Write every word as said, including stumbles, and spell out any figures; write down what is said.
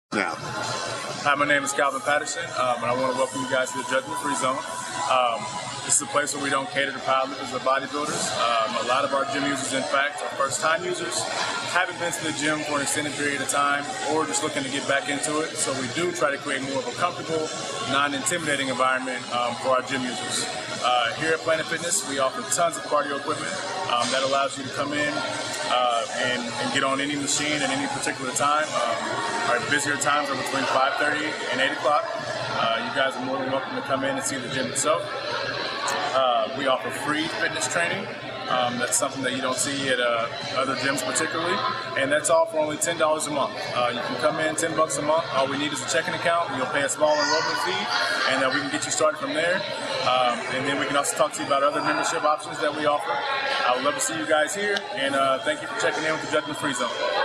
Now. Hi, my name is Calvin Patterson, um, and I want to welcome you guys to the Judgment Free Zone. Um, this is a place where we don't cater to powerlifters or bodybuilders. Um, a lot of our gym users, in fact, are first-time users, haven't been to the gym for an extended period of time, or just looking to get back into it. So we do try to create more of a comfortable, non-intimidating environment um, for our gym users. Uh, here at Planet Fitness, we offer tons of cardio equipment um, that allows you to come in uh, and, and get on any machine at any particular time. Um, our busier times are between five thirty and eight o'clock. Uh, you guys are more than welcome to come in and see the gym itself. Uh, we offer free fitness training. Um, that's something that you don't see at uh, other gyms particularly, and that's all for only ten dollars a month. Uh, you can come in ten bucks a month. All we need is a checking account. You'll pay a small enrollment fee, and uh, we can get you started from there. Um, and then we can also talk to you about other membership options that we offer. I would love to see you guys here, and uh, thank you for checking in with the Judgment Free Zone.